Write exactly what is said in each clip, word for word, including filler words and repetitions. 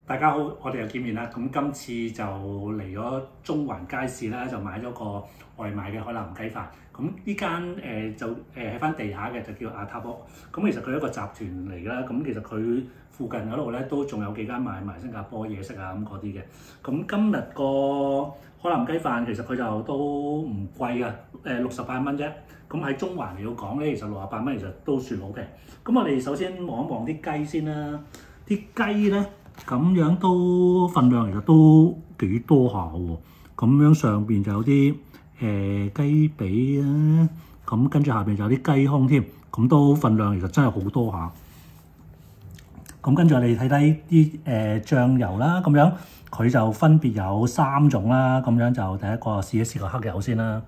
大家好，我哋又見面啦。咁今次就嚟咗中環街市啦，就買咗個外賣嘅海南雞飯。咁呢間誒就誒喺翻地下嘅，就叫亞塔屋。咁其實佢係一個集團嚟啦。咁其實佢附近嗰度咧都仲有幾間賣埋新加坡嘢食啊咁嗰啲嘅。咁今日個海南雞飯其實佢就都唔貴啊，誒六十八蚊啫。咁喺中環嚟到講咧，其實六十八蚊其實都算好平。咁我哋首先望一望啲雞先啦。啲雞咧〜咁樣都份量其實都幾多下喎，咁樣上邊就有啲誒、呃、雞髀啊，咁跟住下邊就有啲雞胸添，咁都份量其實真係好多下。咁跟住我哋睇睇啲誒醬油啦，咁樣佢就分別有三種啦，咁樣就第一個試一試個黑油先啦。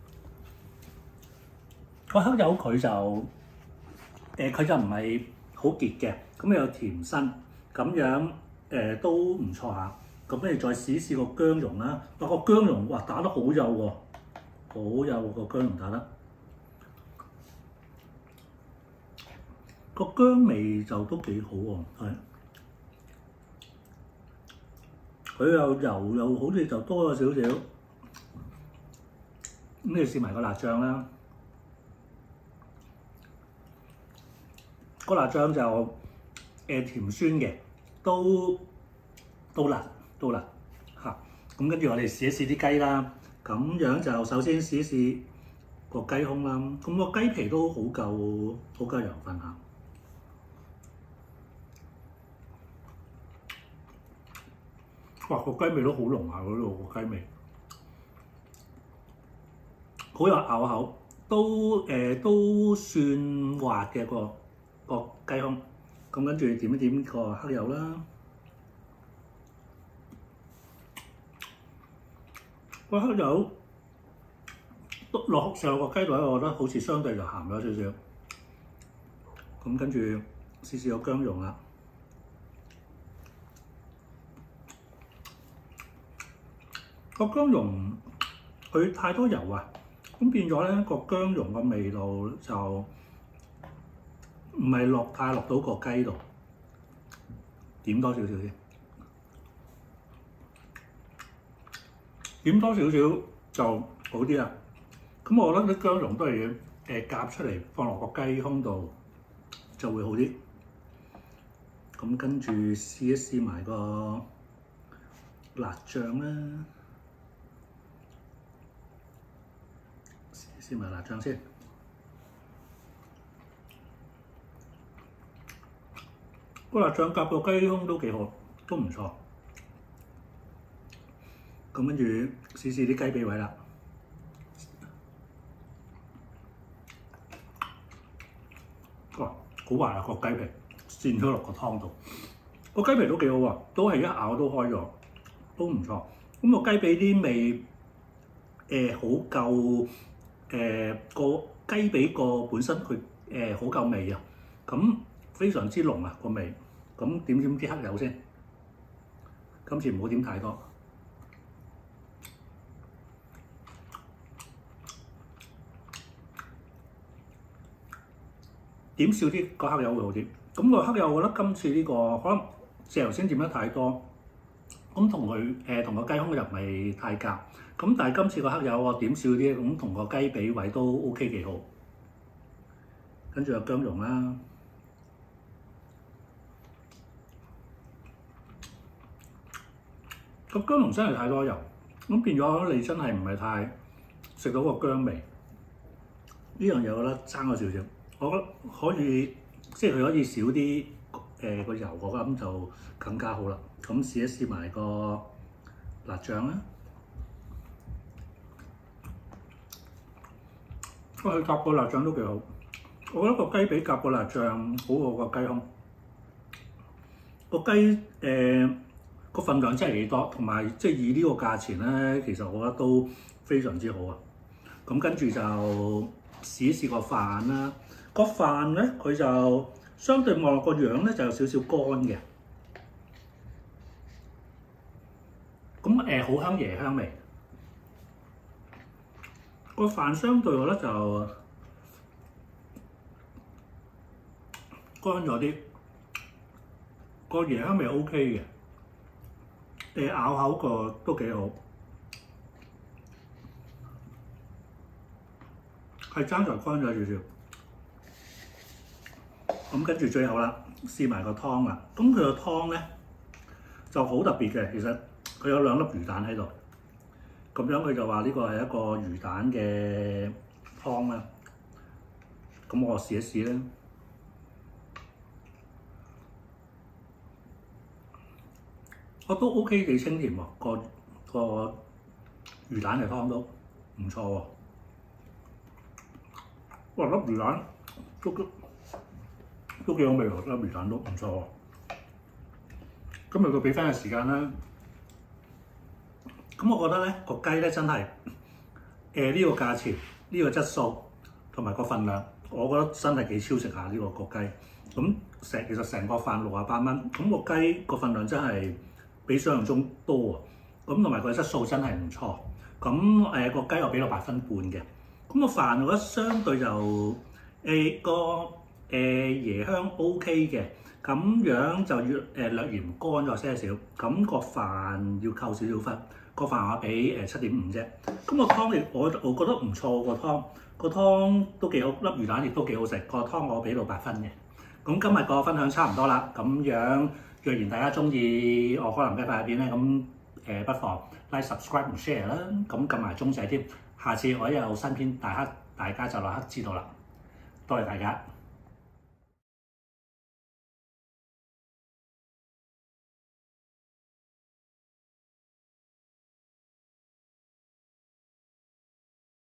個黑油佢就誒佢、呃、就唔係好結嘅，咁有甜身咁樣。誒、呃、都唔錯下，咁你再試一試個薑蓉啦。哇、個薑蓉哇打得好幼喎，好幼個薑蓉打得。個薑味就都幾好喎，係。佢又油又好似就多咗少少。咁你試埋個辣醬啦。個辣醬就誒、呃、甜酸嘅。都都辣都辣嚇，咁跟住我哋試一試啲雞啦。咁樣就首先試一試個雞胸啦。咁個雞皮都好夠好夠養分嚇。哇！個雞味都好濃下嗰度個雞味，好有咬口，都誒、呃、都算滑嘅個個雞胸。咁跟住點一點個黑油啦，個黑油篤落上個雞腿，我覺得好似相對就鹹咗少少。咁跟住試試個薑蓉啦，個薑蓉佢太多油啊，咁變咗咧個薑蓉個味道就〜唔係落太落到個雞度，點多少少先，點多少少就好啲啦。咁我覺得啲薑蓉都係誒夾出嚟放落個雞胸度就會好啲。咁跟住試一試埋個辣醬啦，試一試埋辣醬先。個辣醬夾個雞胸都幾好，都唔錯。咁跟住試試啲雞髀位啦。哇！好滑啊個雞皮，濺咗落個湯度。個雞皮都幾好喎，都係一咬都開咗，都唔錯。咁個雞髀啲味誒好夠誒個雞髀個本身佢誒好夠味啊，咁非常之濃啊個味。咁點點啲黑油先，今次唔好點太多。點少啲個黑油會好啲。咁個黑油我覺得今次呢個可能豉油先點得太多，咁同佢誒同個雞胸又唔係太夾。咁但係今次個黑油我點少啲，咁同個雞髀位都 OK 幾好。跟住有薑蓉啦。個薑蓉真係太多油，咁變咗你真係唔係太食到個薑味。呢樣嘢我覺得爭咗少少，我覺得可以即係佢可以少啲誒個油，我覺得咁就更加好啦。咁試一試埋個辣醬啦，佢夾個辣醬都幾好。我覺得個雞髀夾個辣醬好過個雞胸。個雞誒〜、呃個份量真係幾多，同埋即係以呢個價錢咧，其實我覺得都非常之好啊。咁跟住就試一試個飯啦。個飯咧佢就相對望落個樣咧就有少少乾嘅。咁誒好香椰香味。個飯相對我覺得就乾咗啲，個椰香味 O K 嘅。 誒咬口個都幾好，係爭在乾咗少少。咁跟住最後啦，試埋個湯啦。咁佢個湯咧就好特別嘅，其實佢有兩粒魚蛋喺度。咁樣佢就話呢個係一個魚蛋嘅湯啦。咁我試一試啦。我都 OK 幾清甜喎，個個魚蛋嘅湯都唔錯喎。哇！粒魚蛋都都都幾好味喎，粒魚蛋都唔錯喎。今日佢俾翻嘅時間啦，咁我覺得咧個雞咧真係誒呢個價錢、呢、這個質素同埋個份量，我覺得真係幾超值下呢、這個個雞。咁成其實成個飯六十八蚊，咁個雞個份量真係〜比想象中多喎，咁同埋佢嘅質素真係唔錯。咁誒個雞我俾到八分半嘅，咁個飯我覺得相對就誒、呃、個誒、呃、椰香 O K 嘅，咁樣就要誒、呃、略嫌乾咗些少。咁個飯要扣少少分，個飯我俾誒七點五啫。咁個湯亦我我覺得唔錯，個湯個湯都幾好，粒魚蛋亦都幾好食。個湯我俾到八分嘅。咁今日個分享差唔多啦，咁樣。若然大家中意我海南雞飯入邊咧，咁誒、呃、不妨 like、subscribe 同 share 啦，咁撳埋鐘仔添。下次我一有新片，大家大家就立刻知道啦。多謝大家。